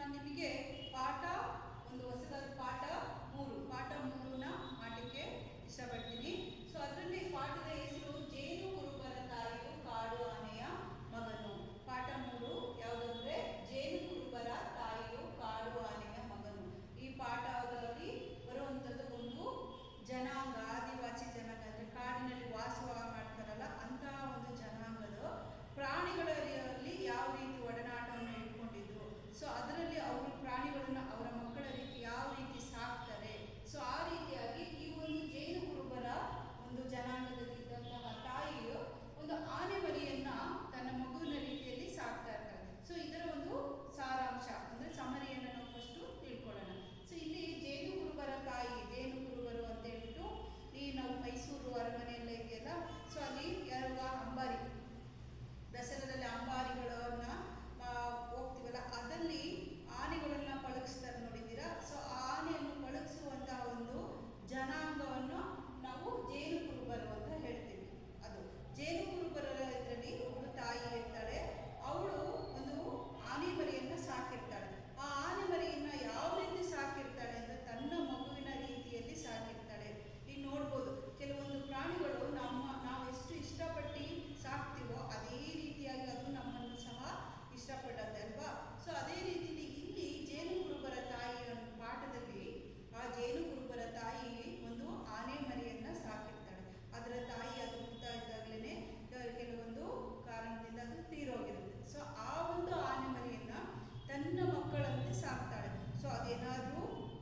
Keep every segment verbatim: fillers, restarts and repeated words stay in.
ನಿಮಗೆ ಪಾಠ ಒಂದು ಹೊಸದಾದ ಪಾಠ ಮೂರು ಪಾಠ ಮೂರನ್ನ ಮಾಡಲಿಕ್ಕೆ ಇಷ್ಟಪಡ್ತೀನಿ. ಸೊ ಅದರಲ್ಲಿ ಪಾಠದ ಹೆಸರು ಜೇನು ಕುರುಬರ ತಾಯಿಯು ಕಾಡು ಆನೆಯ ಮಗನು. ಪಾಠ ಮೂರು ಯಾವುದಂದ್ರೆ ಜೇನು ಕುರುಬರ ತಾಯಿಯು ಕಾಡು ಆನೆಯ ಮಗನು. ಈ ಪಾಠದಲ್ಲಿ ಬರುವಂಥದ್ದು ಒಂದು ಜನಾಂಗ, ಆದಿವಾಸಿ ಜನಾಂಗ ಅಂದರೆ ಕಾಡಿನಲ್ಲಿ ವಾಸ ಮಾಡ್ತಾರಲ್ಲ ಅಂತಹ ಒಂದು ಜನಾಂಗದ ಪ್ರಾಣಿಗಳಲ್ಲಿ ಯಾವ ರೀತಿ ಒಡನಾಟವನ್ನು ಇಟ್ಕೊಂಡಿದ್ರು, ಸೊ ಅದರಲ್ಲಿ ಅವರು ಪ್ರಾಣಿಗಳನ್ನು ಅವರ ಮಕ್ಕಳ ರೀತಿ ಯಾವ ರೀತಿ ಸಾಕ್ತಾರೆ, ಸೊ ಆ ರೀತಿಯಾಗಿ ಈ ಒಂದು ಜೇನು ಕುರುಬರ ಒಂದು ಜನಾಂಗದಲ್ಲಿದ್ದಂತಹ ತಾಯಿಯು ಒಂದು ಆನೆ ಮರಿಯನ್ನ ತನ್ನ ಮಗುವಿನ ರೀತಿಯಲ್ಲಿ ಸಾಕ್ತಾ ಇರ್ತಾರೆ. ಸೊ ಇದರ ಒಂದು ಸಾರಾಂಶ ಅಂದರೆ ಸಮರಿಯನ್ನು ನಾವು ಫಸ್ಟು ತಿಳ್ಕೊಳ್ಳೋಣ. ಸೊ ಇಲ್ಲಿ ಜೇನು ಕುರುಬರ ತಾಯಿ, ಜೇನು ಕುರುಬರು ಅಂತ ಹೇಳ್ಬಿಟ್ಟು ಈ ನಾವು ಮೈಸೂರು ಅರಮನೆಯೆಲ್ಲ ಇದೆಯಲ್ಲ, ಸೊ ಅಲ್ಲಿ ಯಾರುವ ಅಂಬಾರಿ ದಸರಾದಲ್ಲಿ ಅಂಬಾರಿಗಳನ್ನ ಹೋಗ್ತೀವಲ್ಲ ಅದಲ್ಲಿ ಆನೆಗಳನ್ನ ಪಳಗಿಸ್ತಾರೆ ನೋಡಿದ್ದೀರಾ. ಸೊ ಆ ಆನೆಯನ್ನು ಪಳಗಿಸುವಂತಹ ಒಂದು ಜನಾಂಗವನ್ನು ನಾವು ಜೇನು ಕುರುಬರು ಅಂತ ಹೇಳ್ತೀವಿ. ಅದು ಜೇನು ಕುರುಬರ ಇದರಲ್ಲಿ ಒಬ್ಬಳು ತಾಯಿ ಇರ್ತಾಳೆ, ಅವಳು ಒಂದು ಆನೆ ಮರಿಯನ್ನು ಸಾಕಿರ್ತಾಳೆ. ಆ ಆನೆ ಮರಿಯನ್ನು ಯಾವ ರೀತಿ ಸಾಕಿರ್ತಾಳೆ ಅಂದರೆ ತನ್ನ ಮಗುವಿನ ರೀತಿಯಲ್ಲಿ ಸಾಕಿರ್ತಾಳೆ. ಈಗ ನೋಡ್ಬೋದು ಕೆಲವೊಂದು ಪ್ರಾಣಿಗಳು ನಮ್ಮ ನಾವು ಎಷ್ಟು ಇಷ್ಟಪಟ್ಟು ಸಾಕ್ತೀವೋ ಅದೇ ರೀತಿಯಾಗಿ ಅದು ನಮ್ಮನ್ನು ಸಹ ಇಷ್ಟಪಡುತ್ತೆ ಅಲ್ವಾ. ಸೊ ಅದೇ ರೀತಿಯಲ್ಲಿ ಇಲ್ಲಿ ಜೇನು ಕುರುಬರ ತಾಯಿಯ ಪಾಠದಲ್ಲಿ ಆ ಜೇನು ಕುರುಬರ ತಾಯಿ ಒಂದು ಆನೆ ಮರಿಯನ್ನು ಸಾಕಿರ್ತಾಳೆ. ಅದರ ತಾಯಿ ಅದು ಹುಡ್ತಾ ಇದ್ದಾಗಲೇ ಕೆಲವೊಂದು ಕಾರಣದಿಂದ ಅದು ತೀರೋಗಿರುತ್ತೆ. ಸೊ ಆ ಒಂದು ಆನೆ ಮರಿಯನ್ನು ತನ್ನ ಮಕ್ಕಳಂತೆ ಸಾಕ್ತಾಳೆ. ಸೊ ಅದೇನಾದರೂ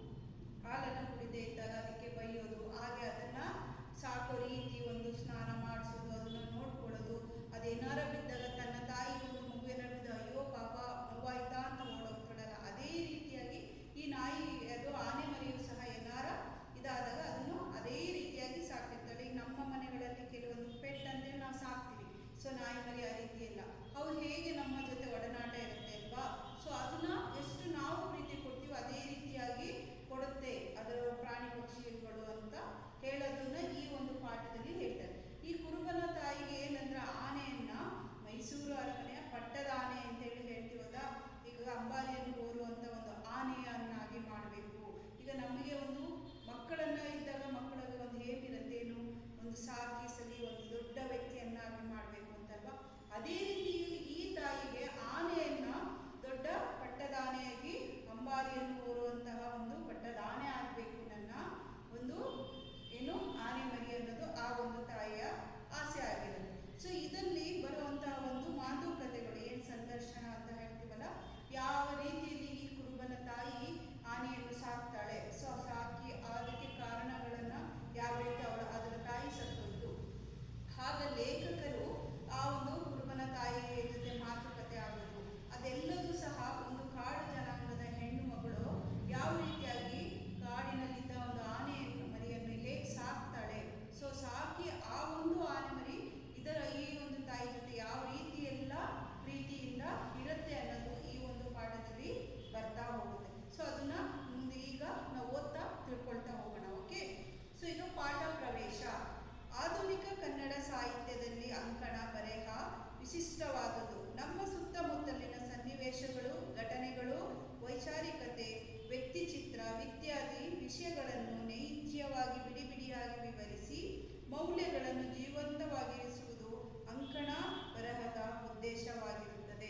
ಹಾಲನ್ನು ಕುಡಿದೇ ಇದ್ದಾಗ ಅದಕ್ಕೆ ಬೈಯೋದು, ಹಾಗೆ ಅದನ್ನು ಸಾಕೋ ರೀತಿ, ಒಂದು ಸ್ನಾನ ಮಾಡಿಸೋದು, ಅದನ್ನು ನೋಡ್ಕೊಳ್ಳೋದು, ಅದೇನಾರ ಬಿದ್ದಾಗ ತನ್ನ ತಾಯಿ ಒಂದು ಮಗುವಿನ ಬಿದ್ದ ಅಯ್ಯೋ ಪಾಪ ನೋವಾಯ್ತಾ ಅಂತ ಓಡೋಗ್ತಾಳಲ್ಲ, ಅದೇ ರೀತಿಯಾಗಿ ಈ ನಾಯಿ ಅದು ಆನೆ ಮರಿಯು ಸಹ ಏನಾರ ಇದಾದಾಗ ಅದನ್ನು ಅದೇ ರೀತಿಯಾಗಿ ಸಾಕಿರ್ತಾಳೆ. ಈಗ ನಮ್ಮ ಮನೆಗಳಲ್ಲಿ ಕೆಲವೊಂದು ಪೆಟ್ ಅಂತೇಳಿ ನಾವು ಸಾಕ್ತೀವಿ. ಸೊ ನಾಯಿ ಮರಿ ಆ ರೀತಿ ಇಲ್ಲ, ಅವು ಹೇಗೆ ನಮ್ಮ ಜೊತೆ ಒಡನಾಟ ಇರುತ್ತೆ ಅಲ್ವಾ. ಸೊ ಅದನ್ನ ಎಷ್ಟು ನಾವು ಪ್ರೀತಿ ಕೊಡ್ತೀವಿ ಅದೇ ರೀತಿಯಾಗಿ ಕೊಡುತ್ತೆ ಅದರ ಪ್ರಾಣಿ ಪಕ್ಷಿಗಳು ಅಂತ ಹೇಳೋದನ್ನ ಈ ಒಂದು ಪಾಠದಲ್ಲಿ ಹೇಳ್ತಾರೆ. ಈ ಕುರುಬನ ತಾಯಿಗೆ ಏನಂದ್ರೆ ಆನೆಯನ್ನ ಮೈಸೂರು ಅರಮನೆಯ ಪಟ್ಟದ ಆನೆ ಅಂತೇಳಿ ಹೇಳ್ತೀವಲ್ಲ, ಈಗ ಅಂಬಾರಿಯನ್ನು ಹೋರುವಂಥ ಒಂದು ಆನೆಯನ್ನಾಗಿ ಮಾಡಬೇಕು. ಈಗ ನಮಗೆ ಒಂದು ಮಕ್ಕಳನ್ನ ಇದ್ದಾಗ ಮಕ್ಕಳಿಗೆ ಒಂದು ಏನಿರುತ್ತೇನು ಒಂದು ಸಾಕಿ ಸಲಿ ಒಂದು ದೊಡ್ಡ ವ್ಯಕ್ತಿಯನ್ನಾಗಿ ಮಾಡಬೇಕು ಅಂತಲ್ವಾ. ಅದೇ ರೀತಿ ಈ ತಾಯಿಗೆ ಆನೆಯನ್ನ ದೊಡ್ಡ ಪಟ್ಟದಾನೆಯಾಗಿ ಅಂಬಾರಿಯನ್ನು ಹೋರುವಂತಹ ಒಂದು ಪಟ್ಟದಾನೆ ಆಗಬೇಕು ನನ್ನ ಒಂದು ಏನು ಆನೆ ಮರಿ ಅನ್ನೋದು ಆ ಒಂದು ತಾಯಿಯ ಆಸೆ ಆಗಿರುತ್ತೆ. ಸೊ ಇದರಲ್ಲಿ ಬರುವಂತಹ ಒಂದು ಮಾತುಕತೆಗಳು ಏನು ಸಂದರ್ಶನ ಅಂತ ಹೇಳ್ತೀವಲ್ಲ, ಯಾವ ರೀತಿಯಲ್ಲಿ ಈ ಕುರುಬನ ತಾಯಿ ಆನೆಯನ್ನು ಸಾಕ್ತಾಳೆ, ಸೊ ಸಾಕಿ ಅದಕ್ಕೆ ಕಾರಣಗಳನ್ನು ಯಾವ ರೀತಿ ಅವಳು ಅದರ ತಾಯಿ ಸತ್ತೋಯ್ತು, ಆಗ ಲೇಖಕರು ಆ ಒಂದು ಕುರುಬನ ತಾಯಿಯ ಜೊತೆ ಮಾತುಕತೆ ಆಗೋದು, ಅದೆಲ್ಲದೂ ಸಹ ಒಂದು ಕಾಡು ಜನಾಂಗದ ಹೆಣ್ಣು ಮಗಳು ಯಾವ ರೀತಿಯಾಗಿ ಕಾಡಿನಲ್ಲಿದ್ದ ಒಂದು ಆನೆಯನ್ನು ಮರಿಯನ್ನು ಹೇಗೆ ಸಾಕ್ತಾಳೆ, ಸೊ ಸಾಕಿ ಆ ಒಂದು ಆನೆ ಮರಿ ಇದರ ಈ ಒಂದು ತಾಯಿ ಜೊತೆ ಯಾವ ರೀತಿಯೆಲ್ಲ ಪ್ರೀತಿಯಿಂದ ಇರುತ್ತೆ ಅನ್ನೋದು ಈ ಒಂದು ಪಾಠದಲ್ಲಿ ಬರ್ತಾ ಹೋಗುತ್ತೆ. ಸೊ ಅದನ್ನ ಮುಂದೆ ಈಗ ನಾವು ಓದ್ತಾ ತಿಳ್ಕೊಳ್ತಾ ಹೋಗೋಣ. ಓಕೆ, ಸೊ ಈಗ ಪಾಠ ಪ್ರವೇಶ. ಆಧುನಿಕ ಕನ್ನಡ ಸಾಹಿತ್ಯದಲ್ಲಿ ಅಂಕಣ ಬರೆಹ ವಿಶಿಷ್ಟವಾದುದು. ನಮ್ಮ ಸುತ್ತಮುತ್ತಲಿನ ಸನ್ನಿವೇಶಗಳು, ಘಟನೆಗಳು, ವೈಚಾರಿಕತೆ, ವ್ಯಕ್ತಿಚಿತ್ರ ಇತ್ಯಾದಿ ವಿಷಯಗಳನ್ನು ನೈಜವಾಗಿ ಬಿಡಿ ಬಿಡಿಯಾಗಿ ವಿವರಿಸಿ ಮೌಲ್ಯಗಳನ್ನು ಜೀವಂತವಾಗಿರಿಸುವುದು ಅಂಕಣ ಬರಹದ ಉದ್ದೇಶವಾಗಿರುತ್ತದೆ.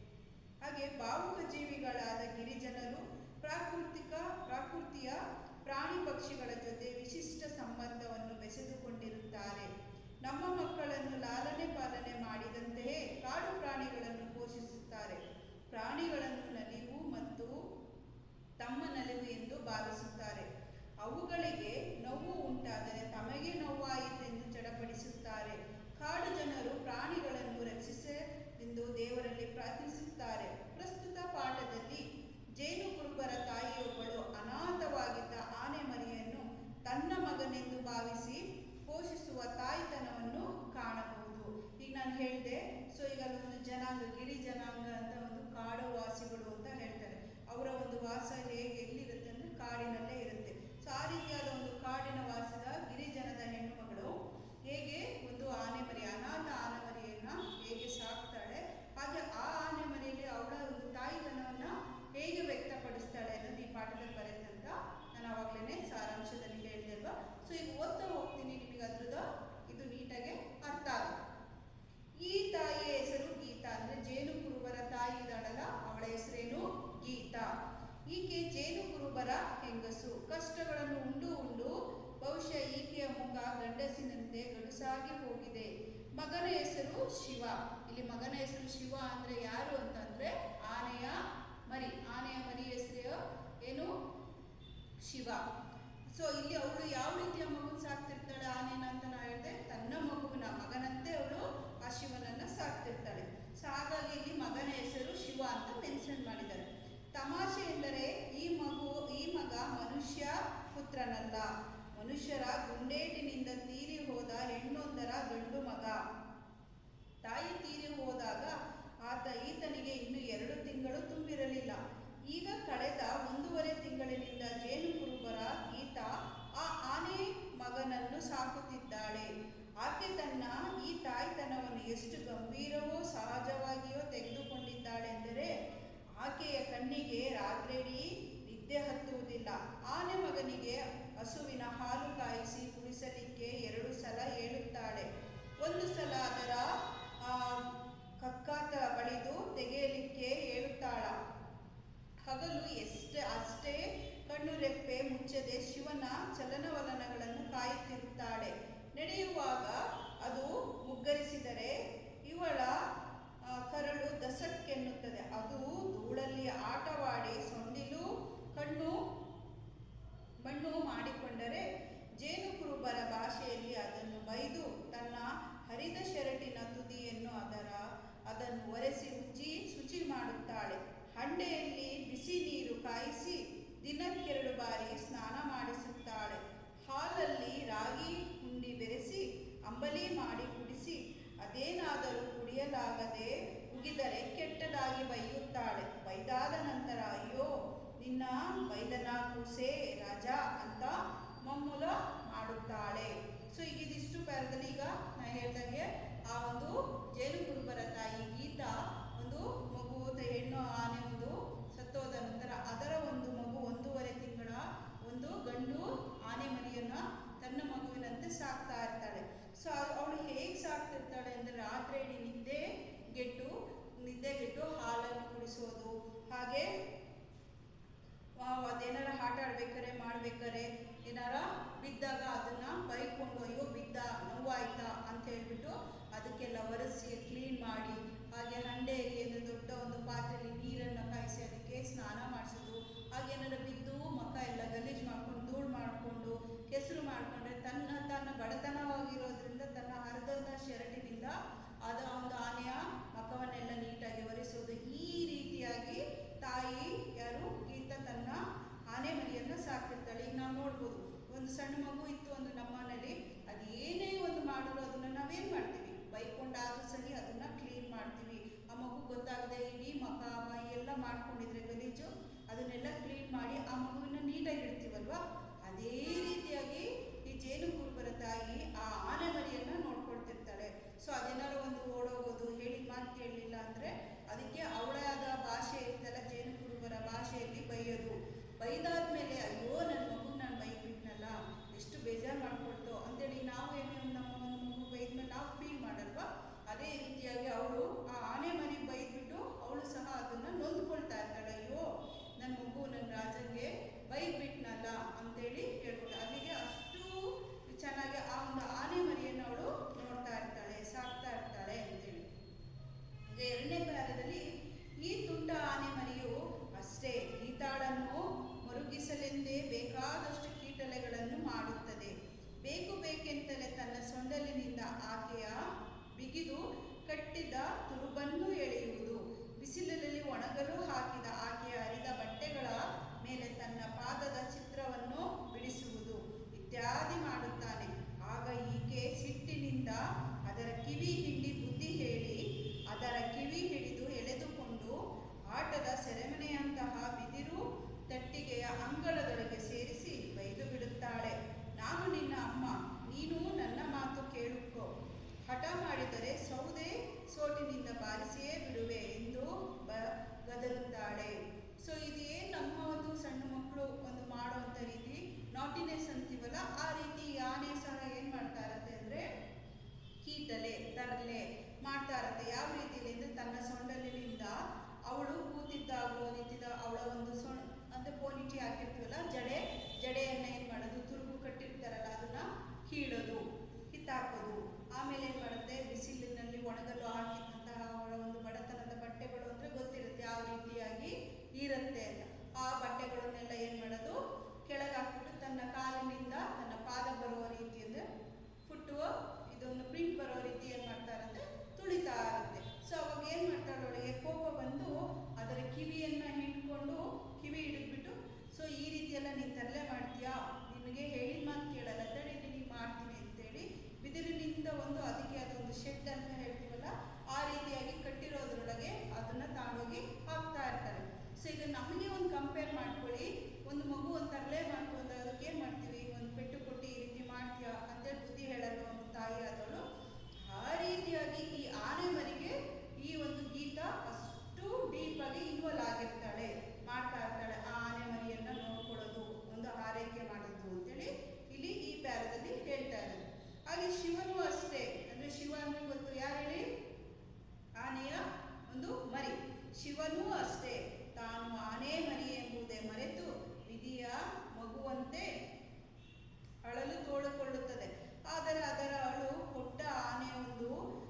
ಹಾಗೆ ಭಾವುಕ ಜೀವಿಗಳಾದ ಗಿರಿಜನರು ಪ್ರಾಕೃತಿಕ ಪ್ರಾಕೃತಿಯ ಪ್ರಾಣಿ ಪಕ್ಷಿಗಳ ಜೊತೆ ವಿಶಿಷ್ಟ ಸಂಬಂಧವನ್ನು ಬೆಸೆದುಕೊಂಡಿರುತ್ತಾರೆ. ನಮ್ಮ ಮಕ್ಕಳನ್ನು ಲಾಲನೆ ಪಾಲನೆ ಮಾಡಿದಂತೆಯೇ ಕಾಡು ಪ್ರಾಣಿಗಳನ್ನು ಪೋಷಿಸುತ್ತಾರೆ. ಪ್ರಾಣಿಗಳನ್ನು ನಲಿವು ಮತ್ತು ತಮ್ಮ ನಲಿವು ಎಂದು ಭಾವಿಸುತ್ತಾರೆ. ಅವುಗಳಿಗೆ ನೋವು ಉಂಟಾದರೆ ತಮಗೆ ನೋವಾಯಿತೆಂದು ಚಡಪಡಿಸುತ್ತಾರೆ. ಕಾಡು ಜನರು ಪ್ರಾಣಿಗಳನ್ನು ರಕ್ಷಿಸಲೆಂದು ದೇವರಲ್ಲಿ ಪ್ರಾರ್ಥಿಸುತ್ತಾರೆ. ಪ್ರಸ್ತುತ ಪಾಠದಲ್ಲಿ ಜೇನು ಕುರುಬರ ತಾಯಿಯೊಬ್ಬಳು ಅನಾಥವಾಗಿದ್ದ ಆನೆ ಮರಿಯನ್ನು ತನ್ನ ಮಗನೆಂದು ಭಾವಿಸಿ ಪೋಷಿಸುವ ತಾಯ್ತನವನ್ನು ಕಾಣಬಹುದು. ಈಗ ನಾನು ಹೇಳಿದೆ, ಸೊ ಈಗ ಒಂದು ಜನಾಂಗ ಗಿರಿ ಜನಾಂಗ ಅಂತ ಒಂದು ಕಾಡು ವಾಸಿಗಳು ಅಂತ ಹೇಳ್ತಾರೆ. ಅವರ ಒಂದು ವಾಸ ಹೇಗೆ ಎಲ್ಲಿರುತ್ತೆ ಅಂದರೆ ಕಾಡಿನಲ್ಲೇ ಇರುತ್ತೆ. ಸೊ ಆ ರೀತಿಯಾದ ಒಂದು ಕಾಡಿನ ವಾಸದ ಗಿರಿಜನದ ಹೆಣ್ಣು ಮಗಳು ಹೇಗೆ ಒಂದು ಆನೆ ಮರಿ ಅನಾಥ ಆನೆ ಮರಿಯನ್ನು ಹೇಗೆ ಸಾಕ್ತಾಳೆ, ಹಾಗೆ ಆ ಆನೆ ಮರಿಯಲ್ಲಿ ಅವಳ ಒಂದು ತಾಯಿತನವನ್ನು ಹೇಗೆ ವ್ಯಕ್ತ ಮಗನ ಹೆಸರು ಶಿವ. ಇಲ್ಲಿ ಮಗನ ಹೆಸರು ಶಿವ ಅಂದರೆ ಯಾರು ಅಂತಂದರೆ ಆನೆಯ ಮರಿ. ಆನೆಯ ಮರಿ ಹೆಸರು ಏನು? ಶಿವ. ಸೊ ಇಲ್ಲಿ ಅವಳು ಯಾವ ರೀತಿಯ ಮಗುನ ಸಾಕ್ತಿರ್ತಾಳೆ ಆನೆನ ಅಂತ ನಾ ಹೇಳಿದೆ, ತನ್ನ ಮಗುವಿನ ಮಗನಂತೆ ಅವಳು ಆ ಶಿವನನ್ನು ಸಾಕ್ತಿರ್ತಾಳೆ. ಸೊ ಹಾಗಾಗಿ ಇಲ್ಲಿ ಮಗನ ಹೆಸರು ಶಿವ ಅಂತ ಮೆನ್ಷನ್ ಮಾಡಿದ್ದಾರೆ. ತಮಾಷೆ ಎಂದರೆ ಈ ಮಗು ಈ ಮಗ ಮನುಷ್ಯ ಪುತ್ರನಲ್ಲ, ಮನುಷ್ಯರ ಗುಂಡೇಟಿನಿಂದ ತೀರಿ ಹೋದ ಹೆಣ್ಣೊಂದರ ಗಂಡು ಮಗ. ತಾಯಿ ತೀರಿ ಹೋದಾಗ ಆತ ಈತನಿಗೆ ಇನ್ನು ಎರಡು ತಿಂಗಳು ತುಂಬಿರಲಿಲ್ಲ. ಈಗ ಕಳೆದ ಒಂದೂವರೆ ತಿಂಗಳಿನಿಂದ ಜೇನು ಕುರುಬರ ಈತ ಆ ಆನೆ ಮಗನನ್ನು ಸಾಕುತ್ತಿದ್ದಾಳೆ. ಆಕೆ ತನ್ನ ಈ ತಾಯ್ತನವನ್ನು ಎಷ್ಟು ಗಂಭೀರವೋ ಸಹಜವಾಗಿಯೋ ತೆಗೆದುಕೊಂಡಿದ್ದಾಳೆಂದರೆ ಆಕೆಯ ಕಣ್ಣಿಗೆ ರಾತ್ರಿಯಿಡೀ ನಿದ್ದೆ ಹತ್ತುವುದಿಲ್ಲ. ಆನೆ ಮಗನಿಗೆ ಹಸುವಿನ ಹಾಲು ಕಾಯಿಸಿ ಕುಡಿಸಲಿಕ್ಕೆ ಎರಡು ಸಲ ಹೇಳುತ್ತಾಳೆ. ಒಂದು ಸಲ ಅದರ ಕಕ್ಕಾತ ಬಳಿದು ತೆಗೆಯಲಿಕ್ಕೆ ಹೇಳುತ್ತಾಳ. ಹಗಲು ಎಷ್ಟೇ ಅಷ್ಟೇ ಕಣ್ಣು ರೆಪ್ಪೆ ಮುಚ್ಚದೆ ಶಿವನ ಚಲನವಲನಗಳನ್ನು ಕಾಯುತ್ತಿರುತ್ತಾಳೆ. ನಡೆಯುವಾಗ ಅದು ಮುಗ್ಗರಿಸಿದರೆ ಇವಳ ಕರಳು ದಸಕ್ಕೆನ್ನುತ್ತದೆ. ಅದು ಧೂಳಲ್ಲಿ ಆಟವಾಡಿ ಸೊಂಡಿಲು ಕಣ್ಣು ಮಣ್ಣು ಮಾಡಿಕೊಂಡರೆ ಜೇನು ಕುರುಬರ ಭಾಷೆಯಲ್ಲಿ ಅದನ್ನು ಬೈದು ತನ್ನ ಹರಿದ ಶೆರಟಿನ ತುದಿಯನ್ನು ಅದರ ಅದನ್ನು ಒರೆಸಿ ಉಜ್ಜಿ ಶುಚಿ ಮಾಡುತ್ತಾಳೆ. ಹಂಡೆಯಲ್ಲಿ ಬಿಸಿ ನೀರು ಕಾಯಿಸಿ ದಿನಕ್ಕೆರಡು ಬಾರಿ ಸ್ನಾನ ಮಾಡಿಸುತ್ತಾಳೆ. ಹಾಲಲ್ಲಿ ರಾಗಿ ಹುಂಡಿ ಬೆರೆಸಿ ಅಂಬಲಿ ಮಾಡಿ ಕುಡಿಸಿ ಅದೇನಾದರೂ ಕುಡಿಯಲಾಗದೆ ಉಗಿದರೆ ಕೆಟ್ಟದಾಗಿ ಬೈಯುತ್ತಾಳೆ. ಬೈದಾದ ನಂತರ ಅಯ್ಯೋ ನಿನ್ನ ಬೈದನ ಕೂಸೆ ರಾಜ ಅಂತ ಮಮ್ಮೂಲ ಮಾಡುತ್ತಾಳೆ. ಸೊ ಈಗ ಇದಿಷ್ಟು ಪ್ಯಾರದಲ್ಲಿ ಈಗ ನಾ ಹೇಳ್ದಂಗೆ ಆ ಒಂದು ಜೇನು ಕುರುಬರ ತಾಯಿ ಗೀತಾ ಒಂದು ಮಗು ಹೆಣ್ಣು ಆನೆ ಒಂದು ಸತ್ತೋದ ನಂತರ ಅದರ ಒಂದು ಮಗು ಒಂದೂವರೆ ತಿಂಗಳ ಒಂದು ಗಂಡು ಆನೆ ಮರಿಯನ್ನು ತನ್ನ ಮಗುವಿನಂತೆ ಸಾಕ್ತಾ ಇರ್ತಾಳೆ. ಸೊ ಅವಳು ಹೇಗೆ ಸಾಕ್ತಿರ್ತಾಳೆ ಅಂದರೆ ರಾತ್ರಿ ಇಡೀ ನಿದ್ದೆ ಗೆಟ್ಟು ನಿದ್ದೆಗೆಟ್ಟು ಹಾಲನ್ನು ಕುಡಿಸೋದು, ಹಾಗೆ ಅದೇನಾರ ಆಟ ಆಡ್ಬೇಕಾರೆ ಮಾಡ್ಬೇಕಾರೆ ಏನಾರ ಬಿದ್ದಾಗ ಅದನ್ನು ಬೈಕೊಂಡು ಅಯ್ಯೋ ಬಿದ್ದ ನೋವಾಯ್ತಾ ಅಂತ ಹೇಳ್ಬಿಟ್ಟು ಅದಕ್ಕೆಲ್ಲ ಒರೆಸಿ ಕ್ಲೀನ್ ಮಾಡಿ, ಹಾಗೆ ಹಂಡೆಯಲ್ಲಿ ಅಂದರೆ ದೊಡ್ಡ ಒಂದು ಪಾತ್ರೆಯಲ್ಲಿ ನೀರನ್ನು ಕಾಯಿಸಿ ಅದಕ್ಕೆ ಸ್ನಾನ ಮಾಡಿಸೋದು. ಹಾಗೇನಾರ ಬಿದ್ದು ಮುಖ ಎಲ್ಲ ಗಲೀಜು ಮಾಡ್ಕೊಂಡು ಧೂಳು ಮಾಡಿಕೊಂಡು ಕೆಸರು ಮಾಡಿಕೊಂಡ್ರೆ ತನ್ನ ತನ್ನ ಬಡತನವಾಗಿರೋದ್ರಿಂದ ತನ್ನ ಅರ್ಧದ ಶೆರಟಿನಿಂದ ಅದ ಒಂದು ಆನೆಯ ಮುಖವನ್ನೆಲ್ಲ ನೀಟಾಗಿ ಒರೆಸೋದು. ಈ ರೀತಿಯಾಗಿ ತಾಯಿ ಯಾರು ಗೀತಾ ತನ್ನ ಆನೆ ಮರಿಯನ್ನು ಸಾಕ್ತಿರ್ತಾಳೆ. ಈಗ ನಾವು ನೋಡ್ಬೋದು, ಒಂದು ಸಣ್ಣ ಮಗು ಇತ್ತು ಒಂದು ನಮ್ಮ ಮನೇಲಿ, ಅದು ಏನೇ ಒಂದು ಮಾಡಿದ್ರು ಅದನ್ನು ನಾವೇನು ಮಾಡ್ತೀವಿ, ಬೈಕೊಂಡಾದ್ರೂ ಸರಿ ಅದನ್ನು ಕ್ಲೀನ್ ಮಾಡ್ತೀವಿ. ಆ ಮಗು ಗೊತ್ತಾಗದೆ ಇಡೀ ಮಖ ಮೈ ಎಲ್ಲ ಮಾಡ್ಕೊಂಡಿದ್ರೆ ಗಲೀಜು ಅದನ್ನೆಲ್ಲ ಕ್ಲೀನ್ ಮಾಡಿ ಆ ಮಗುವಿನ ನೀಟಾಗಿ ಇಡ್ತೀವಲ್ವಾ. ಅದೇ ರೀತಿಯಾಗಿ ಈ ಜೇನು ಕುರುಬರ ತಾಯಿ ಆ ಆನೆ ಮರಿಯನ್ನು ನೋಡ್ಕೊಳ್ತಿರ್ತಾಳೆ. ಸೊ ಅದೇನಾದ್ರು ಒಂದು ಓಡೋಗೋದು, ಹೇಳಿದ ಮಾತು ಕೇಳಲಿಲ್ಲ ಅಂದರೆ ಅದಕ್ಕೆ ಅವಳೇ ಆದ ಭಾಷೆ ಇರ್ತಲ್ಲ ಜೇನು ಕುರುಬರ ಭಾಷೆಯಲ್ಲಿ ಬೈಯೋದು. ಬೈದಾದ್ಮೇಲೆ ಅಯ್ಯೋ ನನ್ನ ಮಗು ನಾನು ಬೈದ್ಬಿಟ್ನಲ್ಲ ಎಷ್ಟು ಬೇಜಾರು ಮಾಡ್ಕೊಳ್ತು ಅಂತೇಳಿ ನಾವು ಏನು ನಮ್ಮ ಒಂದು ಮಗು ಬೈದ್ಮೇಲೆ ನಾವು ಫೀಲ್ ಮಾಡಲ್ವಾ, ಅದೇ ರೀತಿಯಾಗಿ ಅವಳು ಆ ಆನೆ ಮರಿ ಬೈದ್ಬಿಟ್ಟು ಅವಳು ಸಹ ಅದನ್ನು ನೊಂದ್ಕೊಳ್ತಾ ಇರ್ತಾಳೆ. ಅಯ್ಯೋ ನನ್ನ ಮಗು ನನ್ನ ರಾಜಂಗೆ ಬೈದ್ಬಿಟ್ನಲ್ಲ ಅಂತೇಳಿ ಹೇಳ್ಕೊಳ್ತಾಳೆ. ಅಲ್ಲಿಗೆ ಅಷ್ಟು ಚೆನ್ನಾಗಿ ಆ ಒಂದು ಆನೆ ಮರಿಯನ್ನು ಅವಳು ನೋಡ್ತಾ ಇರ್ತಾಳೆ, ಸಾಕ್ತಾ ಇರ್ತಾಳೆ ಅಂತೇಳಿ. ಈಗ ಎರಡನೇ ಪ್ಯಾರದಲ್ಲಿ ಈ ತುಂಟ ಆನೆ ಮರಿಯು ಅಷ್ಟೇ ಗೀತಾಳನ್ನು ಮರುಗಿಸಲೆಂದೇ ಬೇಕಾದಷ್ಟು ಕೀಟಲೆಗಳನ್ನು ಮಾಡುತ್ತದೆ. ಬೇಕು ಬೇಕೆಂತಲೇ ತನ್ನ ಸೊಂಡಲಿನಿಂದ ಆಕೆಯ ಬಿಗಿದು ಕಟ್ಟಿದ ತುರುಬನ್ನು ಎಳೆಯುವುದು, ಬಿಸಿಲಲ್ಲಿ ಒಣಗಲು ಹಾಕಿದ ಆಕೆಯ ಹರಿದ ಬಟ್ಟೆಗಳ ಮೇಲೆ ತನ್ನ ಪಾದದ ಚಿತ್ರವನ್ನು ಬಿಡಿಸುವುದು ಇತ್ಯಾದಿ ಮಾಡುತ್ತಾನೆ. ಆಗ ಈಕೆ ಸಿಟ್ಟಿನಿಂದ ಅದರ ಕಿವಿ ಹಿಂಡಿ ಬುದ್ಧಿ ಹೇಳಿ ಅದರ ಕಿವಿ ಹಿಡಿದು ಎಳೆದುಕೊಂಡು ಆಟದ ಸೆರೆಮನೆಯಂತಹ ಬಿದಿರು ತಟ್ಟಿಗೆಯ ಅಂಗಳದೊಳಗೆ ಸೇರಿಸಿ ಬೈದು ಬಿಡುತ್ತಾಳೆ. ನಾನು ನಿನ್ನ ಅಮ್ಮ, ನೀನು ನನ್ನ ಮಾತು ಕೇಳುಕೋ. ಹಠ ಮಾಡಿದರೆ ಸೌದೆ ಸೋಟಿನಿಂದ ಬಾರಿಸಿಯೇ ಬಿಡುವೆ ನಮಗೆ ಒಂದು ಕಂಪೇರ್ ಮಾಡ್ಕೊಳ್ಳಿ, ಒಂದು ಮಗು ಒಂದು ತರಲೆ ಮಾಡ್ಕೊಂಡು ಅದಕ್ಕೆ ಏನು ಮಾಡ್ತೀವಿ, ಒಂದು ಪೆಟ್ಟು ಕೊಟ್ಟು ಈ ರೀತಿ ಮಾಡ್ತೀಯಾ ಅಂತೇಳಿ ಬುದ್ಧಿ ಹೇಳೋದು ಒಂದು ತಾಯಿ ಆದವಳು. ಆ ರೀತಿಯಾಗಿ ಈ ಆನೆ ಮರಿಗೆ ಈ ಒಂದು ಗೀತ ಅಷ್ಟು ಡೀಪಾಗಿ ಇನ್ವಾಲ್ವ್ ಆಗಿರ್ತಾಳೆ, ಮಾಡ್ತಾ ಇರ್ತಾಳೆ. ಆ ಆನೆ ಮರಿಯನ್ನು ನೋಡ್ಕೊಳ್ಳೋದು, ಒಂದು ಆರೈಕೆ ಮಾಡೋದು ಅಂತೇಳಿ ಇಲ್ಲಿ ಈ ಪ್ಯಾರದಲ್ಲಿ ಹೇಳ್ತಾ ಇದ್ದಾರೆ. ಹಾಗೆ ಶಿವನು ಅಷ್ಟೇ, ಅಂದರೆ ಶಿವ ಅಂದರೆ ಗೊತ್ತು ಯಾರು ಹೇಳಿ, ಆನೆಯ ಒಂದು ಮರಿ. ಶಿವನೂ ಅಷ್ಟೇ ತಾನು ಆನೆ ಮರಿ ಎಂಬುದೇ ಮರೆತು ವಿಧಿಯ ಮಗುವಂತೆ ಅಳಲು ತೋಡಿಕೊಳ್ಳುತ್ತದೆ. ಆದರೆ ಅದರ ಅಳು ಹೊಟ್ಟ ಆನೆ ಒಂದು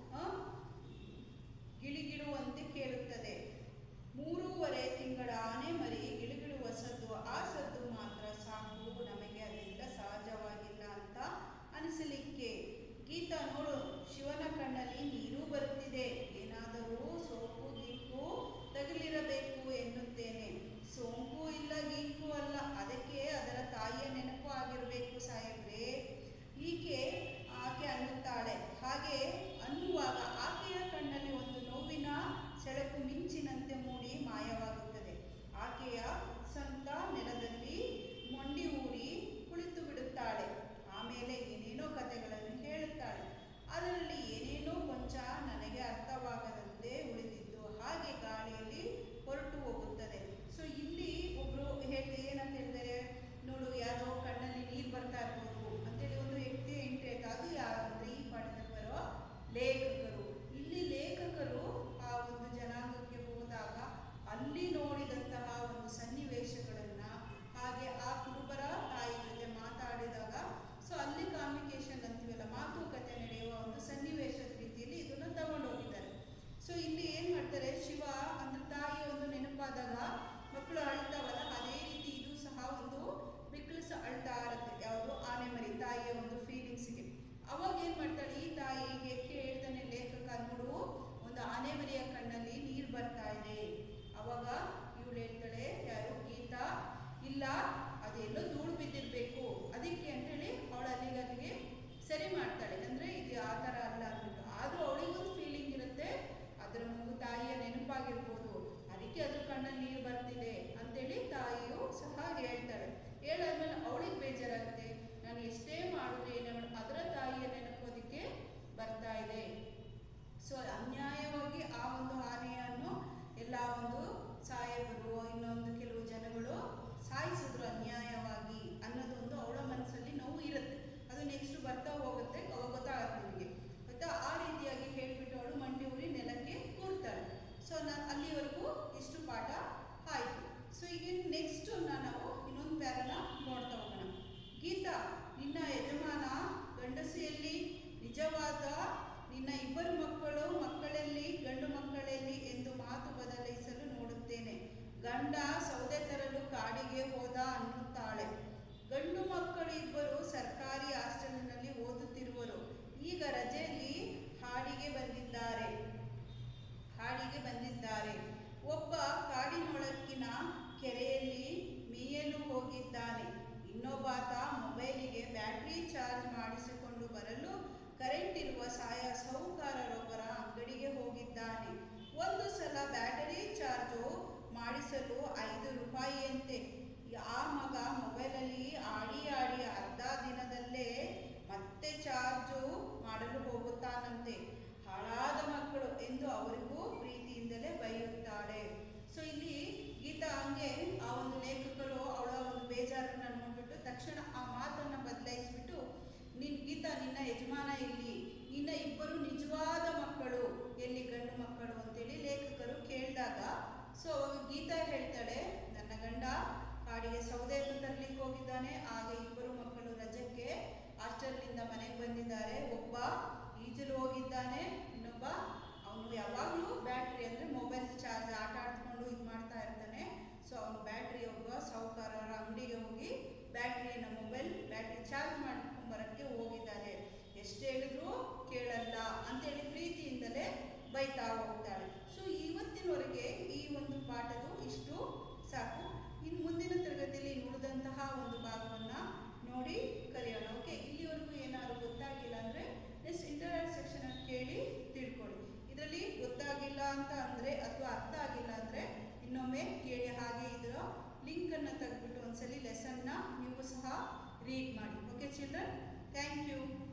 ಗಿಳಿಗಿಡುವಂತೆ ಕೇಳುತ್ತದೆ. ಮೂರೂವರೆ ತಿಂಗಳ ಆನೆ ಮರಿ ಗಿಳಿಗಿಡುವ ಸದ್ದು, ಆ ಸದ್ದು ಮಾತ್ರ ಸಾಕು ನಮಗೆ, ಅದೆಲ್ಲ ಸಹಜವಾಗಿಲ್ಲ ಅಂತ ಅನಿಸಲಿಕ್ಕೆ. ಗೀತ ನೋಡು, ಶಿವನ ಕಣ್ಣಲ್ಲಿ ನೀರು ಬರುತ್ತಿದೆ, ಏನಾದರೂ ಸೋಂಕು ಗೀಕು ತಗುಲಿರಬೇಕು ಎನ್ನುತ್ತೇನೆ. ಸೋಂಕು ಇಲ್ಲ, ಗೀಕು ಅಲ್ಲ, ಅದಕ್ಕೆ ಅದರ ತಾಯಿಯ ನೆನಪು ಆಗಿರಬೇಕು ಸಾಹೇಬ್ರೆ, ಈಕೆ ಆಕೆ ಅನ್ನುತ್ತಾಳೆ. ಹಾಗೆ ಅನ್ನುವಾಗ ಆಕೆಯ ಕಣ್ಣಲ್ಲಿ ಒಂದು ನೋವಿನ ಸೆಳಕು ಮಿಂಚಿನಂತೆ ಮೂಡಿ ಮಾಯವಾಗುತ್ತದೆ. ಆಕೆಯ ಸ್ವಂತ ನೆಲದಲ್ಲಿ ಮೊಂಡಿ ಊರಿ ಕುಳಿತು ಬಿಡುತ್ತಾಳೆ. ಆಮೇಲೆ ಏನೇನೋ ಕಥೆಗಳನ್ನು ಹೇಳುತ್ತಾಳೆ. ಅದರಲ್ಲಿ ಏನೇನೋ ಕೊಂಚ ನನಗೆ ಅರ್ಥವಾಗದಂತೆ ಉಳಿದಿದ್ದು ಹಾಗೆ ಗಾಳಿಯಲ್ಲಿ ಹೊರಟು ಹೋಗುತ್ತದೆ. ಸೊ ಇಲ್ಲಿ ಒಬ್ರು ಹೇಳಿ ಏನಂತ ಹೇಳಿದರೆ, ನೋಡು ಯಾವುದೋ ಕಣ್ಣಲ್ಲಿ ನೀರು ಬರ್ತಾ ಇರ್ಬೋದು ಅಂತೇಳಿ ಒಂದು ವ್ಯಕ್ತಿ ಎಂಟ್ರಿ ಆಯ್ತು. ಅದು ಯಾರು ಅಂದರೆ ಈ ಪಾಠದಲ್ಲಿ ಬರೋ ಲೇಖಕರು. ಇಲ್ಲಿ ಲೇಖಕರು ಆ ಒಂದು ಜನಾಂಗಕ್ಕೆ ಹೋದಾಗ ಅಲ್ಲಿ ನೋಡಿದಂತಹ ಒಂದು ಸನ್ನಿವೇಶಗಳನ್ನು, ಹಾಗೆ ಆ ಕುರುಬರ ತಾಯಿ ಜೊತೆ ಮಾತಾಡಿದಾಗ ಸೊ ಅಲ್ಲಿ ಕಾಮ್ಯುನಿಕೇಶನ್ ಅಂತೀವಲ್ಲ, ಮಾತುಕತೆ ನಡೆಯುವ ಒಂದು ಸನ್ನಿವೇಶದ ರೀತಿಯಲ್ಲಿ ಇದನ್ನು ತಗೊಂಡು ಹೋಗಿದ್ದಾರೆ. ಸೊ ಇಲ್ಲಿ ಏನು ಮಾಡ್ತಾರೆ, ಶಿವ ಅಂದ್ರೆ ತಾಯಿಯ ಒಂದು ನೆನಪಾದಾಗ ಮಕ್ಕಳು ಅಳ್ತಾವಲ್ಲ, ಅದೇ ರೀತಿ ಇದು ಸಹ ಒಂದು ಬಿಕ್ಕಳಿಸ ಅಳ್ತಾ ಇರುತ್ತೆ. ಯಾವುದು ಆನೆ ಮರಿ ತಾಯಿಯ ಒಂದು ಫೀಲಿಂಗ್ಸ್ಗೆ. ಅವಾಗ ಏನು ಮಾಡ್ತಾಳೆ ಈ ತಾಯಿಗೆ ಕೇಳ್ತಾನೆ ಲೇಖಕ, ನೋಡು ಒಂದು ಆನೆ ಮರಿಯ ಕಣ್ಣಲ್ಲಿ ನೀರು ಬರ್ತಾ ಇದೆ. ಅವಾಗ ಇವಳು ಹೇಳ್ತಾಳೆ, ಯಾರು ಗೀತಾ, ಇಲ್ಲ ಅದೆಲ್ಲೋ ಧೂಳು ಬಿದ್ದಿರಬೇಕು ಅದಕ್ಕೆ ಅಂತೇಳಿ ಅವಳು ಅಲ್ಲಿಗೆ ಅಲ್ಲಿಗೆ ಸರಿ ಮಾಡ್ತಾಳೆ. ಅಂದರೆ ಇದು ಆ ಥರ ಅಲ್ಲ ಅಂದ್ಬಿಟ್ಟು. ಆದರೂ ಅವಳಿಗೊಂದು ಫೀಲಿಂಗ್ ಇರುತ್ತೆ, ಅದರ ಮಗು ತಾಯಿಯ ನೆನಪಾಗಿರ್ಬೋದು, ಅದಕ್ಕೆ ಅದ್ರ ಕಣ್ಣಲ್ಲಿ ನೀರು ಬರ್ತಿದೆ ಅಂತೇಳಿ ತಾಯಿಯು ಸಹ ಹೇಳ್ತಾಳೆ. ಹೇಳಾದ್ಮೇಲೆ ಅವಳಿಗೆ ಬೇಜಾರಾಗುತ್ತೆ, ನಾನು ಎಷ್ಟೇ ಮಾಡಿದ್ರೆ ಏನು ಅದರ ತಾಯಿಯ ನೆನಪೋದಕ್ಕೆ ಬರ್ತಾ ಇದೆ. ಸೊ ಅನ್ಯಾಯವಾಗಿ ಆ ಒಂದು ಆನೆಯನ್ನು ಎಲ್ಲ ಒಂದು ಸಾಹೇಬರು ಇನ್ನೊಂದು ಕೆಲವು ಜನಗಳು ಸಾಯಿಸಿದ್ರು ಅನ್ಯಾಯವಾಗಿ ಅನ್ನೋದೊಂದು ಅವಳ ಮನಸ್ಸಲ್ಲಿ ನೋವು ಇರುತ್ತೆ. ಅದು ನೆಕ್ಸ್ಟ್ ಬರ್ತಾ ಹೋಗುತ್ತೆ, ಅವಾಗ ಗೊತ್ತಾಗುತ್ತೆ ನಿಮಗೆ ಗೊತ್ತಾ. ಆ ರೀತಿಯಾಗಿ ಹೇಳಿಬಿಟ್ಟು ಅವಳು ಮಂಡಿ ಊರಿ ನೆಲಕ್ಕೆ ಕೂರ್ತಾಳೆ. ಸೊ ನಾನು ಅಲ್ಲಿವರೆಗೂ ಇಷ್ಟು ಪಾಠ ಆಯಿತು. ಸೊ ಈಗ ನೆಕ್ಸ್ಟ್ ನಾವು ಇನ್ನೊಂದು ಪ್ಯಾರನ ನೋಡ್ತಾ ಹೋಗೋಣ. ಗೀತಾ, ನಿನ್ನ ಯಜಮಾನ ಗಂಡಸಿಯಲ್ಲಿ ನಿಜವಾದ ನಿನ್ನ ಇಬ್ಬರು ಮಕ್ಕಳು ಮಕ್ಕಳಲ್ಲಿ ಗಂಡು ಮಕ್ಕಳಲ್ಲಿ ಎಂದು ಮಾತು ಬದಲಿಸಲು ನೋಡುತ್ತೇನೆ. ಗಂಡ ಸೌದೆ ತರಲು ಕಾಡಿಗೆ ಹೋದ ಅನ್ನುತ್ತಾಳೆ. ಗಂಡು ಮಕ್ಕಳು ಇಬ್ಬರು ಸರ್ಕಾರಿ ಹಾಸ್ಟೆಲ್ನಲ್ಲಿ ಓದುತ್ತಿರುವರು. ಈಗ ರಜೆಯಲ್ಲಿ ಹಾಡಿಗೆ ಬಂದಿದ್ದಾರೆ ಹಾಡಿಗೆ ಬಂದಿದ್ದಾರೆ ಒಬ್ಬ ಕಾಡಿನೊಳಗಿನ ಕೆರೆಯಲ್ಲಿ ಮೀಯಲು ಹೋಗಿದ್ದಾನೆ. ಇನ್ನೊಬ್ಬಾತ ಮೊಬೈಲಿಗೆ ಬ್ಯಾಟ್ರಿ ಚಾರ್ಜ್ ಮಾಡಿಸಿಕೊಂಡು ಬರಲು ಕರೆಂಟ್ ಇರುವ ಸಾಯ ಸಾಹುಕಾರರೊಬ್ಬರ ಅಂಗಡಿಗೆ ಹೋಗಿದ್ದಾನೆ. ಒಂದು ಸಲ ಬ್ಯಾಟರಿ ಚಾರ್ಜು ಮಾಡಿಸಲು ಐದು ರೂಪಾಯಿಯಂತೆ. ಆ ಮಗ ಮೊಬೈಲಲ್ಲಿ ಆಡಿ ಆಡಿ ಅರ್ಧ ದಿನದಲ್ಲೇ ಮತ್ತೆ ಚಾರ್ಜು ಮಾಡಲು ಹೋಗುತ್ತಾನಂತೆ. ಹಾಳಾದ ಮಕ್ಕಳು ಎಂದು ಅವರಿಗೂ ಪ್ರೀತಿಯಿಂದಲೇ ಬೈಯುತ್ತಾಳೆ. ಸೊ ಇಲ್ಲಿ ಗೀತಾ ಹಂಗೆ ಆ ಒಂದು ಲೇಖಕರು ಅವಳ ಒಂದು ಬೇಜಾರನ್ನು ನೋಡ್ಬಿಟ್ಟು ತಕ್ಷಣ ಆ ಮಾತನ್ನು ಬದಲಾಯಿಸ್ಬಿಟ್ಟು, ನಿನ್ ಗೀತಾ ನಿನ್ನ ಯಜಮಾನ ಎಲ್ಲಿ, ನಿನ್ನ ಇಬ್ಬರು ನಿಜವಾದ ಮಕ್ಕಳು ಎಲ್ಲಿ, ಗಂಡು ಮಕ್ಕಳು ಅಂತೇಳಿ ಲೇಖಕರು ಕೇಳಿದಾಗ ಸೊ ಅವಾಗ ಗೀತಾ ಹೇಳ್ತಾಳೆ, ನನ್ನ ಗಂಡ ಕಾಡಿಗೆ ಸೌದೆಯನ್ನು ತರಲಿಕ್ಕೆ ಹೋಗಿದ್ದಾನೆ. ಆಗ ಇಬ್ಬರು ಮಕ್ಕಳು ರಜಕ್ಕೆ ಹಾಸ್ಟೆಲ್ನಿಂದ ಮನೆಗೆ ಬಂದಿದ್ದಾರೆ. ಒಬ್ಬ ಈಜಲು ಹೋಗಿದ್ದಾನೆ, ಇನ್ನೊಬ್ಬ ಅವನು ಯಾವಾಗಲೂ ಬ್ಯಾಟ್ರಿ ಅಂದರೆ ಮೊಬೈಲ್ ಚಾರ್ಜ್ ಆಟ ಆಡ್ಕೊಂಡು ಇದು ಮಾಡ್ತಾ ಇರ್ತಾನೆ. ಸೊ ಅವನು ಬ್ಯಾಟ್ರಿ ಒಬ್ಬ ಸಾಹುಕಾರರ ಅಂಗಡಿಗೆ ಹೋಗಿ ಬ್ಯಾಟ್ರಿಯನ್ನು ಮೊಬೈಲ್ ಬ್ಯಾಟ್ರಿ ಚಾರ್ಜ್ ಮಾಡ್ಕೊಂಬರೋಕ್ಕೆ ಹೋಗಿದ್ದಾರೆ. ಎಷ್ಟು ಹೇಳಿದ್ರು ಕೇಳಲ್ಲ ಅಂತೇಳಿ ಪ್ರೀತಿಯಿಂದಲೇ ಬೈತಾ ಹೋಗ್ತಾಳೆ. ಸೊ ಇವತ್ತಿನವರೆಗೆ ಈ ಒಂದು ಪಾಠದು ಇಷ್ಟು ಸಾಕು. ಇನ್ನು ಮುಂದಿನ ತರಗತಿಯಲ್ಲಿ ಉಳಿದಂತಹ ಒಂದು ಭಾಗವನ್ನು ನೋಡಿ ಕಲಿಯೋಣ. ಓಕೆ, ಇಲ್ಲಿವರೆಗೂ ಏನಾದರೂ ಗೊತ್ತಾಗಿಲ್ಲ ಅಂದರೆ ನೆಕ್ಸ್ಟ್ ಇಂಟರ್ನೆಟ್ ಸೆಕ್ಷನ್ ಕೇಳಿ ತಿಳ್ಕೊಳ್ಳಿ. ಇದರಲ್ಲಿ ಗೊತ್ತಾಗಿಲ್ಲ ಅಂತ ಅಂದರೆ ಅಥವಾ ಅರ್ಥ ಆಗಿಲ್ಲ ಅಂದರೆ ಇನ್ನೊಮ್ಮೆ ಕೇಳಿ ಹಾಗೆ ರೀಡ್ ಮಾಡಿ. Okay children, thank you.